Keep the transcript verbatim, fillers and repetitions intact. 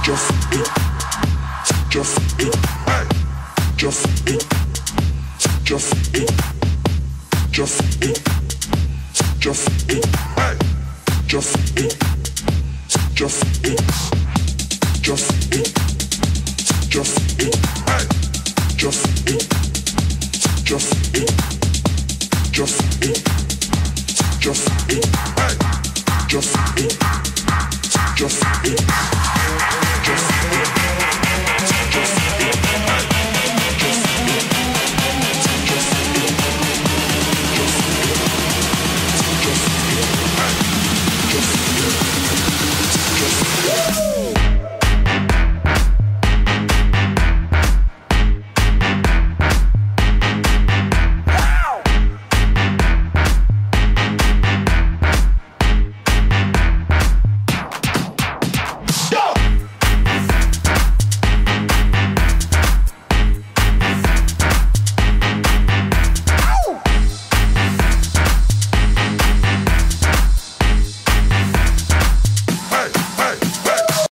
Just it, just it, hey. Just it, just it, just it, just it, hey. Just it, just it, just it, just it, hey. Just it, just it, just it, just it, hey. Just it, just it.